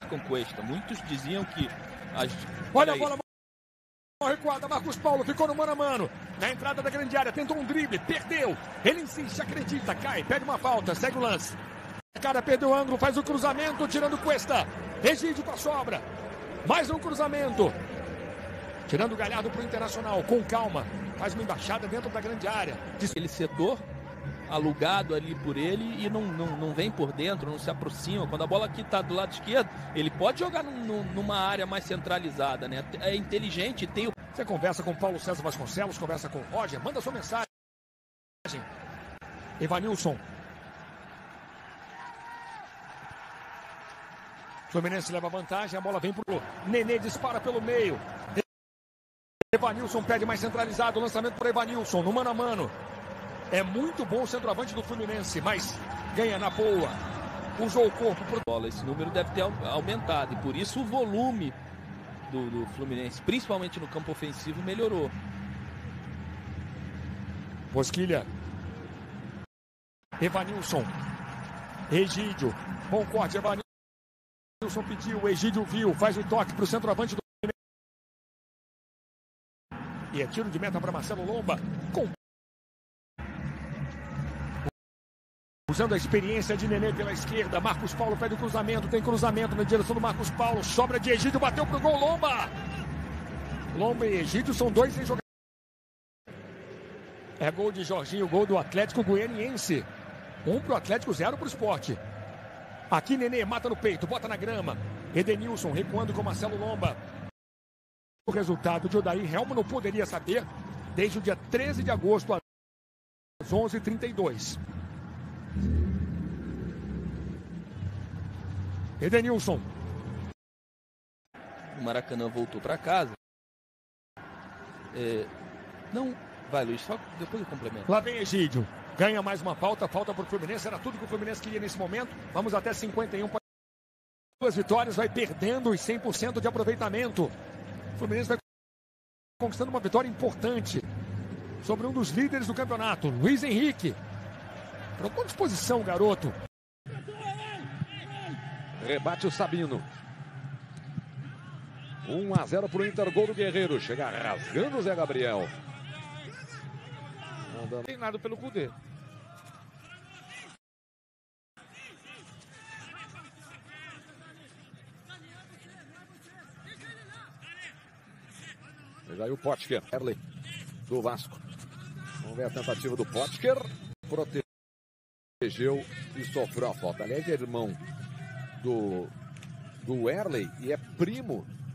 com Cuesta. Muitos diziam que... Olha a bola recuada, Marcos Paulo ficou no mano a mano. Na entrada da grande área, tentou um drible, perdeu. Ele insiste, acredita, cai, pede uma falta, segue o lance. O cara perdeu o ângulo, faz o cruzamento, tirando Cuesta. Egídio com a sobra. Mais um cruzamento. Tirando o Galhardo para o Internacional, com calma. Faz uma embaixada dentro da grande área. Aquele setor alugado ali por ele e não vem por dentro, não se aproxima. Quando a bola aqui está do lado esquerdo, ele pode jogar numa área mais centralizada, né? É inteligente, tem o... Você conversa com Paulo César Vasconcelos, conversa com o Roger, manda sua mensagem. Evanilson. Fluminense leva vantagem, a bola vem pro Nenê, dispara pelo meio. Evanilson pede mais centralizado, lançamento por Evanilson, no mano a mano. É muito bom o centroavante do Fluminense, mas ganha na boa. Usou o corpo por bola. Esse número deve ter aumentado e por isso o volume do Fluminense, principalmente no campo ofensivo, melhorou. Bosquilha. Evanilson. Egídio. Bom corte, Evanilson pediu, Egídio viu, faz o toque para o centroavante do Fluminense. E é tiro de meta para Marcelo Lomba. Usando a experiência de Nenê pela esquerda, Marcos Paulo pede o cruzamento, tem cruzamento na direção do Marcos Paulo, sobra de Egídio, bateu pro gol, Lomba! Lomba e Egídio são dois sem jogar. É gol de Jorginho, gol do Atlético Goianiense. 1 pro Atlético, 0 pro Sport. Aqui Nenê mata no peito, bota na grama. Edenilson recuando com Marcelo Lomba. O resultado de Odair Helma não poderia saber desde o dia 13 de agosto às 11h32. Edenilson. O Maracanã voltou para casa. Não, vai Luiz, só depois eu complemento. Lá vem Egídio. Ganha mais uma falta para o Fluminense. Era tudo que o Fluminense queria nesse momento. Vamos até 51. Duas vitórias, vai perdendo os 100% de aproveitamento. O Fluminense vai conquistando uma vitória importante sobre um dos líderes do campeonato, Luiz Henrique. Trocou disposição, garoto. Rebate o Sabino. 1-0 para o Inter, gol do Guerreiro. Chega rasgando o Zé Gabriel. Treinado pelo Cudê. Chega aí o Potker. Erley do Vasco. Vamos ver a tentativa do Potker. Protegeu e sofreu a falta. Aliás, é irmão do Erley e é primo